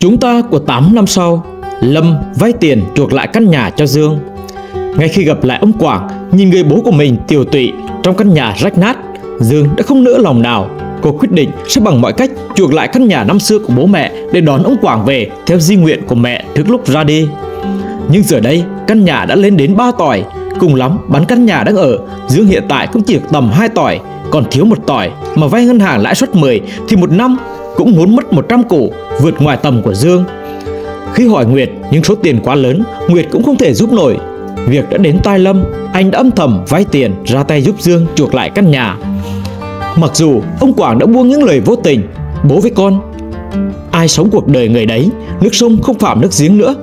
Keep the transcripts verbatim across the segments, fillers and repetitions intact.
Chúng ta của tám năm sau, Lâm vay tiền chuộc lại căn nhà cho Dương. Ngay khi gặp lại ông Quảng, nhìn người bố của mình tiều tụy trong căn nhà rách nát, Dương đã không nỡ lòng nào. Cô quyết định sẽ bằng mọi cách chuộc lại căn nhà năm xưa của bố mẹ để đón ông Quảng về theo di nguyện của mẹ trước lúc ra đi. Nhưng giờ đây căn nhà đã lên đến ba tỏi, cùng lắm bán căn nhà đang ở, Dương hiện tại cũng chỉ tầm hai tỏi, còn thiếu một tỏi mà vay ngân hàng lãi suất mười thì một năm cũng muốn mất một trăm củ, vượt ngoài tầm của Dương. Khi hỏi Nguyệt nhưng số tiền quá lớn, Nguyệt cũng không thể giúp nổi. Việc đã đến tai Lâm, anh đã âm thầm vay tiền ra tay giúp Dương chuộc lại căn nhà. Mặc dù ông Quảng đã buông những lời vô tình, bố với con, ai sống cuộc đời người đấy, nước sông không phạm nước giếng nữa.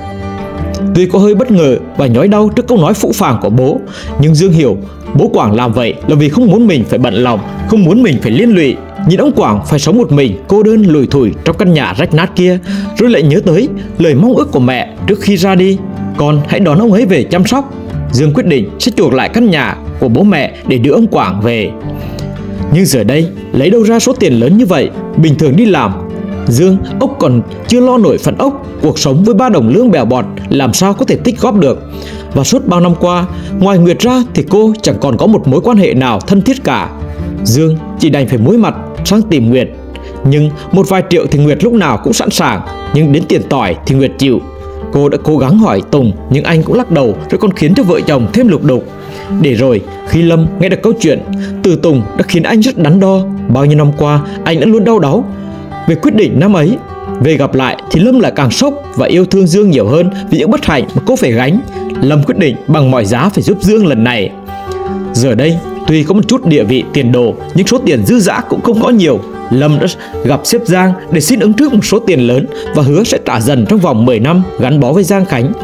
Tuy có hơi bất ngờ và nhói đau trước câu nói phũ phàng của bố, nhưng Dương hiểu bố Quảng làm vậy là vì không muốn mình phải bận lòng, không muốn mình phải liên lụy. Nhìn ông Quảng phải sống một mình cô đơn lủi thủi trong căn nhà rách nát kia, rồi lại nhớ tới lời mong ước của mẹ trước khi ra đi: con hãy đón ông ấy về chăm sóc. Dương quyết định sẽ chuộc lại căn nhà của bố mẹ để đưa ông Quảng về. Nhưng giờ đây lấy đâu ra số tiền lớn như vậy? Bình thường đi làm, Dương ốc còn chưa lo nổi phần ốc, cuộc sống với ba đồng lương bèo bọt làm sao có thể tích góp được. Và suốt bao năm qua, ngoài Nguyệt ra thì cô chẳng còn có một mối quan hệ nào thân thiết cả. Dương chỉ đành phải muối mặt sang tìm Nguyệt. Nhưng một vài triệu thì Nguyệt lúc nào cũng sẵn sàng, nhưng đến tiền tỏi thì Nguyệt chịu. Cô đã cố gắng hỏi Tùng nhưng anh cũng lắc đầu, rồi còn khiến cho vợ chồng thêm lục đục. Để rồi khi Lâm nghe được câu chuyện từ Tùng đã khiến anh rất đắn đo. Bao nhiêu năm qua anh đã luôn đau đáu về quyết định năm ấy. Về gặp lại thì Lâm lại càng sốc và yêu thương Dương nhiều hơn vì những bất hạnh mà cô phải gánh. Lâm quyết định bằng mọi giá phải giúp Dương lần này. Giờ đây tuy có một chút địa vị tiền đồ nhưng số tiền dư dả cũng không có nhiều. Lâm đã gặp sếp Giang để xin ứng trước một số tiền lớn và hứa sẽ trả dần trong vòng mười năm gắn bó với Giang Khánh.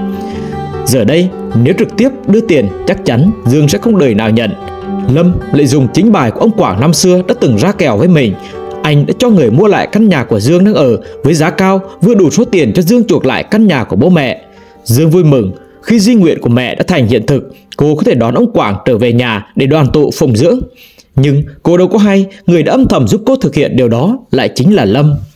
Giờ đây nếu trực tiếp đưa tiền chắc chắn Dương sẽ không đời nào nhận. Lâm lại dùng chính bài của ông Quảng năm xưa đã từng ra kèo với mình. Anh đã cho người mua lại căn nhà của Dương đang ở với giá cao, vừa đủ số tiền cho Dương chuộc lại căn nhà của bố mẹ. Dương vui mừng khi di nguyện của mẹ đã thành hiện thực, cô có thể đón ông Quảng trở về nhà để đoàn tụ phụng dưỡng. Nhưng cô đâu có hay người đã âm thầm giúp cô thực hiện điều đó lại chính là Lâm.